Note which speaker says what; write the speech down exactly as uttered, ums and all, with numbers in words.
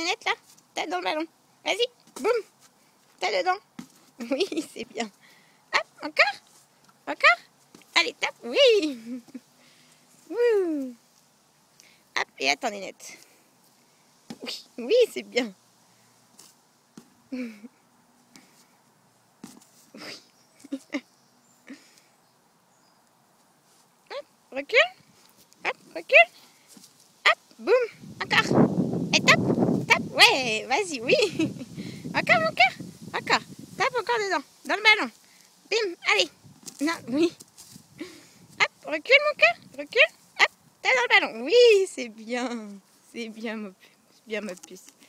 Speaker 1: nénette là. Tape dans le ballon. Vas-y, boum. Tape dedans. Oui, c'est bien. Hop, encore. Encore. Allez, tape. Oui. Wouh. Hop, et attends, nénette. Oui, oui, c'est bien. Oui. Hop, recule. Hop, recule. Hop, boum. Encore. Et tape. Tape. Ouais, vas-y, oui. Encore, encore. Encore. Tape encore dedans. Dans le ballon. Bim, allez. Non, oui. Hop, recule mon cœur. Recule. Hop, t'es dans le ballon. Oui, c'est bien. C'est bien, ma puce. C'est bien, ma puce.